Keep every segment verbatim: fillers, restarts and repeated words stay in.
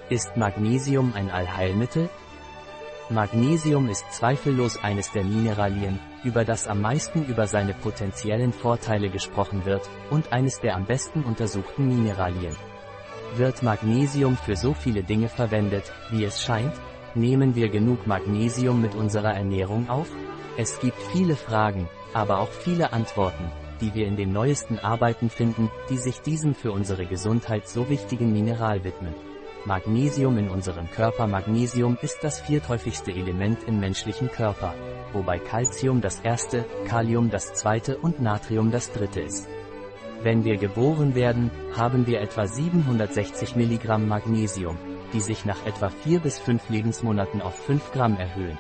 Ist Magnesium ein Allheilmittel? Magnesium ist zweifellos eines der Mineralien, über das am meisten über seine potenziellen Vorteile gesprochen wird, und eines der am besten untersuchten Mineralien. Wird Magnesium für so viele Dinge verwendet, wie es scheint? Nehmen wir genug Magnesium mit unserer Ernährung auf? Es gibt viele Fragen, aber auch viele Antworten, die wir in den neuesten Arbeiten finden, die sich diesem für unsere Gesundheit so wichtigen Mineral widmen. Magnesium in unserem Körper. Magnesium ist das vierthäufigste Element im menschlichen Körper, wobei Calcium das erste, Kalium das zweite und Natrium das dritte ist. Wenn wir geboren werden, haben wir etwa siebenhundertsechzig Milligramm Magnesium, die sich nach etwa vier bis fünf Lebensmonaten auf fünf Gramm erhöhen.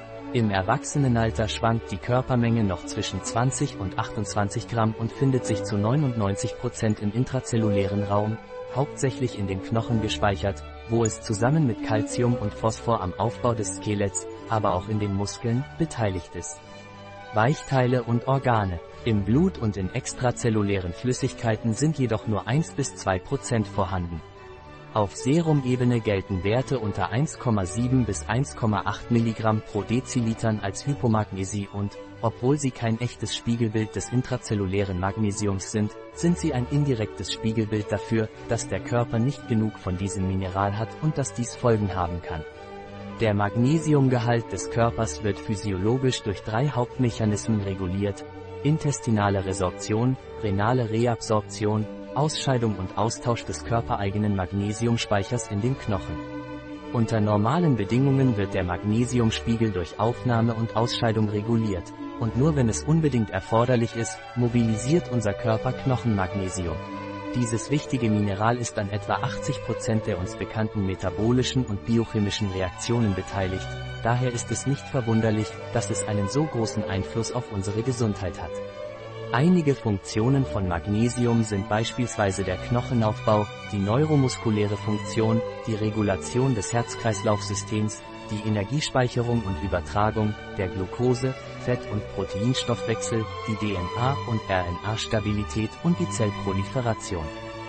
Im Erwachsenenalter schwankt die Körpermenge noch zwischen zwanzig und achtundzwanzig Gramm und findet sich zu neunundneunzig Prozent im intrazellulären Raum, hauptsächlich in den Knochen gespeichert, wo es zusammen mit Calcium und Phosphor am Aufbau des Skeletts, aber auch in den Muskeln, beteiligt ist. Weichteile und Organe. Im Blut und in extrazellulären Flüssigkeiten sind jedoch nur ein bis zwei Prozent vorhanden. Auf Serumebene gelten Werte unter eins Komma sieben bis eins Komma acht Milligramm pro Dezilitern als Hypomagnesie und, obwohl sie kein echtes Spiegelbild des intrazellulären Magnesiums sind, sind sie ein indirektes Spiegelbild dafür, dass der Körper nicht genug von diesem Mineral hat und dass dies Folgen haben kann. Der Magnesiumgehalt des Körpers wird physiologisch durch drei Hauptmechanismen reguliert: intestinale Resorption, renale Reabsorption, Ausscheidung und Austausch des körpereigenen Magnesiumspeichers in den Knochen. Unter normalen Bedingungen wird der Magnesiumspiegel durch Aufnahme und Ausscheidung reguliert, und nur wenn es unbedingt erforderlich ist, mobilisiert unser Körper Knochenmagnesium. Dieses wichtige Mineral ist an etwa achtzig Prozent der uns bekannten metabolischen und biochemischen Reaktionen beteiligt, daher ist es nicht verwunderlich, dass es einen so großen Einfluss auf unsere Gesundheit hat. Einige Funktionen von Magnesium sind beispielsweise der Knochenaufbau, die neuromuskuläre Funktion, die Regulation des Herz-Kreislauf-Systems, die Energiespeicherung und Übertragung, der Glucose-, Fett- und Proteinstoffwechsel, die D N A- und R N A-Stabilität und die Zellproliferation.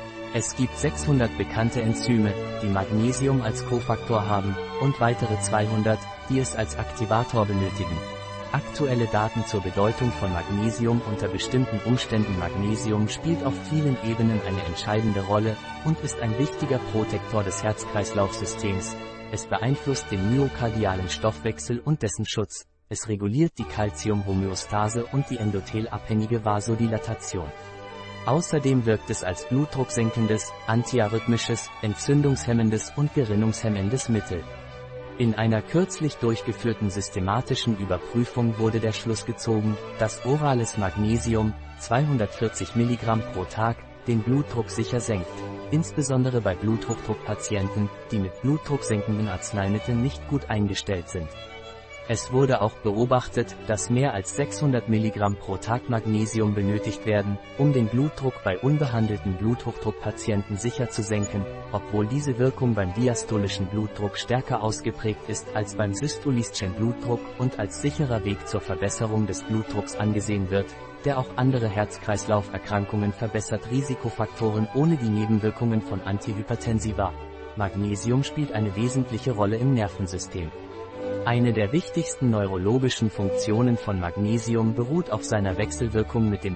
Es gibt sechshundert bekannte Enzyme, die Magnesium als Kofaktor haben, und weitere zweihundert, die es als Aktivator benötigen. Aktuelle Daten zur Bedeutung von Magnesium unter bestimmten Umständen. Magnesium spielt auf vielen Ebenen eine entscheidende Rolle und ist ein wichtiger Protektor des Herz-Kreislauf-Systems. Es beeinflusst den myokardialen Stoffwechsel und dessen Schutz. Es reguliert die Calcium-Homöostase und die endothelabhängige Vasodilatation. Außerdem wirkt es als blutdrucksenkendes, antiarrhythmisches, entzündungshemmendes und gerinnungshemmendes Mittel. In einer kürzlich durchgeführten systematischen Überprüfung wurde der Schluss gezogen, dass orales Magnesium, zweihundertvierzig Milligramm pro Tag, den Blutdruck sicher senkt, insbesondere bei Bluthochdruckpatienten, die mit blutdrucksenkenden Arzneimitteln nicht gut eingestellt sind. Es wurde auch beobachtet, dass mehr als sechshundert Milligramm pro Tag Magnesium benötigt werden, um den Blutdruck bei unbehandelten Bluthochdruckpatienten sicher zu senken, obwohl diese Wirkung beim diastolischen Blutdruck stärker ausgeprägt ist als beim systolischen Blutdruck und als sicherer Weg zur Verbesserung des Blutdrucks angesehen wird, der auch andere Herz-Kreislauf-Erkrankungen verbessert. Risikofaktoren ohne die Nebenwirkungen von Antihypertensiva. Magnesium spielt eine wesentliche Rolle im Nervensystem. Eine der wichtigsten neurologischen Funktionen von Magnesium beruht auf seiner Wechselwirkung mit dem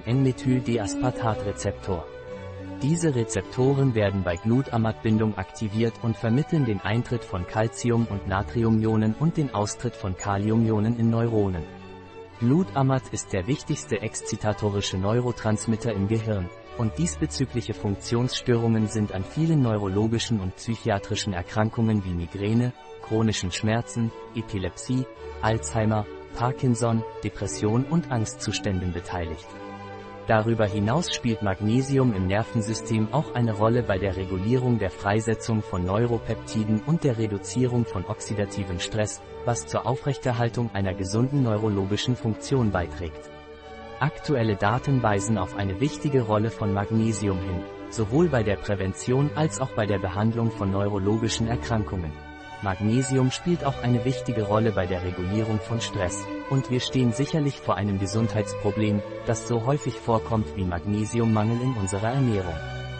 N-Methyl-D-Aspartat-Rezeptor. Diese Rezeptoren werden bei Glutamatbindung aktiviert und vermitteln den Eintritt von Calcium- und Natriumionen und den Austritt von Kaliumionen in Neuronen. Glutamat ist der wichtigste exzitatorische Neurotransmitter im Gehirn, und diesbezügliche Funktionsstörungen sind an vielen neurologischen und psychiatrischen Erkrankungen wie Migräne, chronischen Schmerzen, Epilepsie, Alzheimer, Parkinson, Depression und Angstzuständen beteiligt. Darüber hinaus spielt Magnesium im Nervensystem auch eine Rolle bei der Regulierung der Freisetzung von Neuropeptiden und der Reduzierung von oxidativem Stress, was zur Aufrechterhaltung einer gesunden neurologischen Funktion beiträgt. Aktuelle Daten weisen auf eine wichtige Rolle von Magnesium hin, sowohl bei der Prävention als auch bei der Behandlung von neurologischen Erkrankungen. Magnesium spielt auch eine wichtige Rolle bei der Regulierung von Stress, und wir stehen sicherlich vor einem Gesundheitsproblem, das so häufig vorkommt wie Magnesiummangel in unserer Ernährung.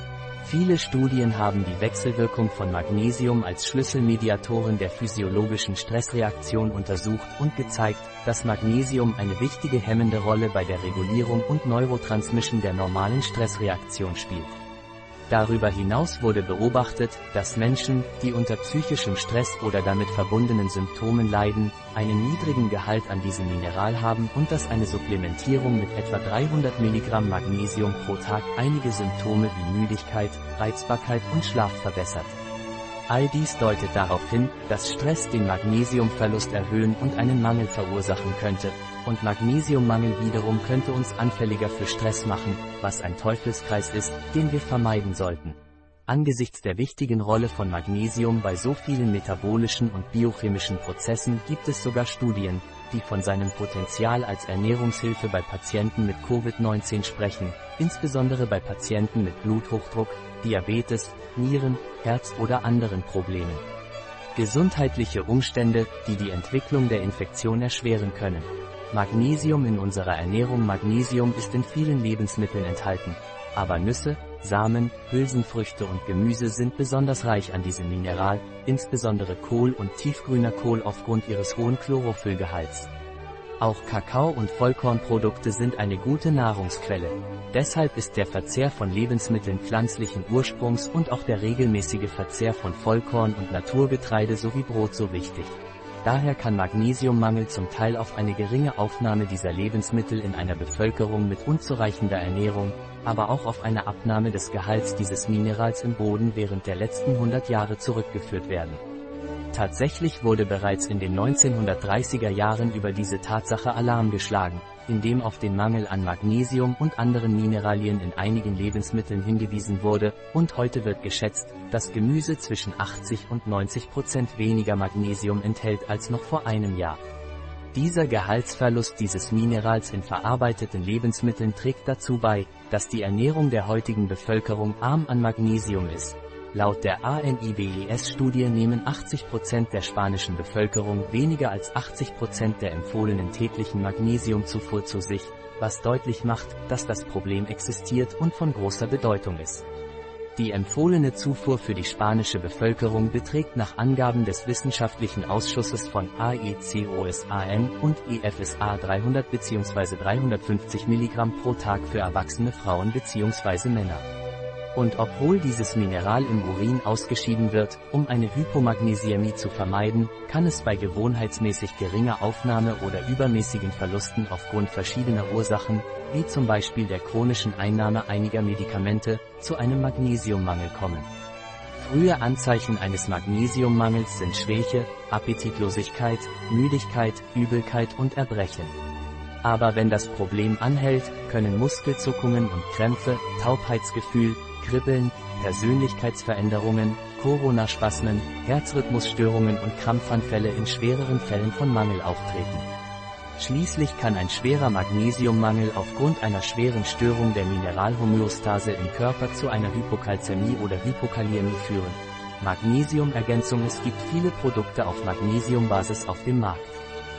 Viele Studien haben die Wechselwirkung von Magnesium als Schlüsselmediatoren der physiologischen Stressreaktion untersucht und gezeigt, dass Magnesium eine wichtige hemmende Rolle bei der Regulierung und Neurotransmission der normalen Stressreaktion spielt. Darüber hinaus wurde beobachtet, dass Menschen, die unter psychischem Stress oder damit verbundenen Symptomen leiden, einen niedrigen Gehalt an diesem Mineral haben und dass eine Supplementierung mit etwa dreihundert Milligramm Magnesium pro Tag einige Symptome wie Müdigkeit, Reizbarkeit und Schlaf verbessert. All dies deutet darauf hin, dass Stress den Magnesiumverlust erhöhen und einen Mangel verursachen könnte, und Magnesiummangel wiederum könnte uns anfälliger für Stress machen, was ein Teufelskreis ist, den wir vermeiden sollten. Angesichts der wichtigen Rolle von Magnesium bei so vielen metabolischen und biochemischen Prozessen gibt es sogar Studien, die von seinem Potenzial als Ernährungshilfe bei Patienten mit Covid neunzehn sprechen, insbesondere bei Patienten mit Bluthochdruck, Diabetes, Nieren-, Herz- oder anderen Problemen. Gesundheitliche Umstände, die die Entwicklung der Infektion erschweren können. Magnesium in unserer Ernährung. Magnesium ist in vielen Lebensmitteln enthalten, aber Nüsse, Samen, Hülsenfrüchte und Gemüse sind besonders reich an diesem Mineral, insbesondere Kohl und tiefgrüner Kohl aufgrund ihres hohen Chlorophyllgehalts. Auch Kakao und Vollkornprodukte sind eine gute Nahrungsquelle. Deshalb ist der Verzehr von Lebensmitteln pflanzlichen Ursprungs und auch der regelmäßige Verzehr von Vollkorn und Naturgetreide sowie Brot so wichtig. Daher kann Magnesiummangel zum Teil auf eine geringe Aufnahme dieser Lebensmittel in einer Bevölkerung mit unzureichender Ernährung, aber auch auf eine Abnahme des Gehalts dieses Minerals im Boden während der letzten hundert Jahre zurückgeführt werden. Tatsächlich wurde bereits in den neunzehnhundertdreißiger Jahren über diese Tatsache Alarm geschlagen, indem auf den Mangel an Magnesium und anderen Mineralien in einigen Lebensmitteln hingewiesen wurde, und heute wird geschätzt, dass Gemüse zwischen achtzig und neunzig Prozent weniger Magnesium enthält als noch vor einem Jahr. Dieser Gehaltsverlust dieses Minerals in verarbeiteten Lebensmitteln trägt dazu bei, dass die Ernährung der heutigen Bevölkerung arm an Magnesium ist. Laut der A N I B E S-Studie nehmen achtzig Prozent der spanischen Bevölkerung weniger als achtzig Prozent der empfohlenen täglichen Magnesiumzufuhr zu sich, was deutlich macht, dass das Problem existiert und von großer Bedeutung ist. Die empfohlene Zufuhr für die spanische Bevölkerung beträgt nach Angaben des Wissenschaftlichen Ausschusses von A E C O S A N und E F S A dreihundert bzw. dreihundertfünfzig Milligramm pro Tag für erwachsene Frauen bzw. Männer. Und obwohl dieses Mineral im Urin ausgeschieden wird, um eine Hypomagnesiämie zu vermeiden, kann es bei gewohnheitsmäßig geringer Aufnahme oder übermäßigen Verlusten aufgrund verschiedener Ursachen, wie zum Beispiel der chronischen Einnahme einiger Medikamente, zu einem Magnesiummangel kommen. Frühe Anzeichen eines Magnesiummangels sind Schwäche, Appetitlosigkeit, Müdigkeit, Übelkeit und Erbrechen. Aber wenn das Problem anhält, können Muskelzuckungen und Krämpfe, Taubheitsgefühl, Kribbeln, Persönlichkeitsveränderungen, Coronaspasmen, Herzrhythmusstörungen und Krampfanfälle in schwereren Fällen von Mangel auftreten. Schließlich kann ein schwerer Magnesiummangel aufgrund einer schweren Störung der Mineralhomöostase im Körper zu einer Hypokalzämie oder Hypokaliämie führen. Magnesiumergänzung: Es gibt viele Produkte auf Magnesiumbasis auf dem Markt.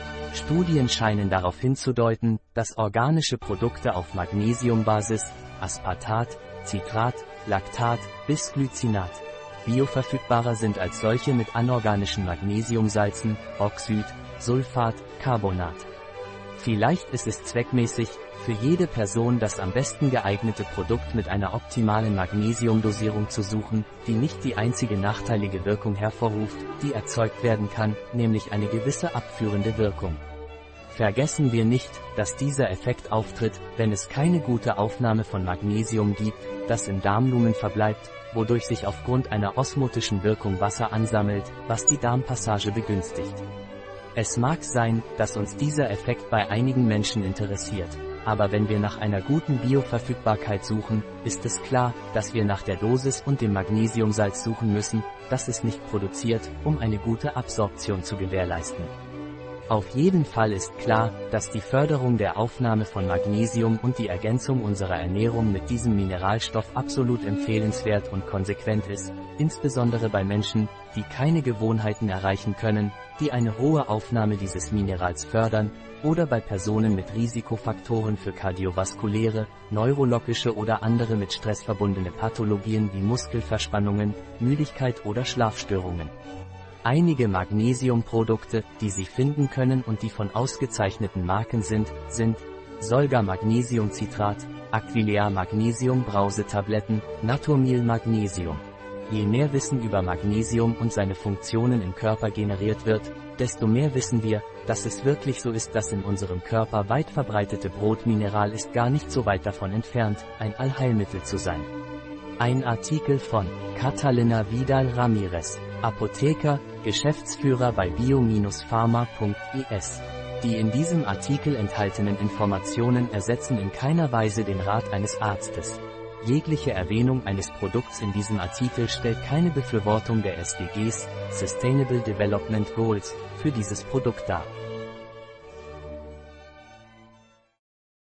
Studien scheinen darauf hinzudeuten, dass organische Produkte auf Magnesiumbasis, Aspartat, Citrat, Lactat, Bisglycinat, bioverfügbarer sind als solche mit anorganischen Magnesiumsalzen, Oxid, Sulfat, Carbonat. Vielleicht ist es zweckmäßig, für jede Person das am besten geeignete Produkt mit einer optimalen Magnesiumdosierung zu suchen, die nicht die einzige nachteilige Wirkung hervorruft, die erzeugt werden kann, nämlich eine gewisse abführende Wirkung. Vergessen wir nicht, dass dieser Effekt auftritt, wenn es keine gute Aufnahme von Magnesium gibt, das im Darmlumen verbleibt, wodurch sich aufgrund einer osmotischen Wirkung Wasser ansammelt, was die Darmpassage begünstigt. Es mag sein, dass uns dieser Effekt bei einigen Menschen interessiert, aber wenn wir nach einer guten Bioverfügbarkeit suchen, ist es klar, dass wir nach der Dosis und dem Magnesiumsalz suchen müssen, das es nicht produziert, um eine gute Absorption zu gewährleisten. Auf jeden Fall ist klar, dass die Förderung der Aufnahme von Magnesium und die Ergänzung unserer Ernährung mit diesem Mineralstoff absolut empfehlenswert und konsequent ist, insbesondere bei Menschen, die keine Gewohnheiten erreichen können, die eine hohe Aufnahme dieses Minerals fördern, oder bei Personen mit Risikofaktoren für kardiovaskuläre, neurologische oder andere mit Stress verbundene Pathologien wie Muskelverspannungen, Müdigkeit oder Schlafstörungen. Einige Magnesiumprodukte, die Sie finden können und die von ausgezeichneten Marken sind, sind Solga Magnesiumcitrat, Aquilea Magnesium Brausetabletten, Naturmil Magnesium. Je mehr Wissen über Magnesium und seine Funktionen im Körper generiert wird, desto mehr wissen wir, dass es wirklich so ist, dass in unserem Körper weit verbreitete Brotmineral ist gar nicht so weit davon entfernt, ein Allheilmittel zu sein. Ein Artikel von Catalina Vidal Ramirez, Apotheker, Geschäftsführer bei bio Pharma punkt es. Die in diesem Artikel enthaltenen Informationen ersetzen in keiner Weise den Rat eines Arztes. Jegliche Erwähnung eines Produkts in diesem Artikel stellt keine Befürwortung der S D Gs, Sustainable Development Goals, für dieses Produkt dar.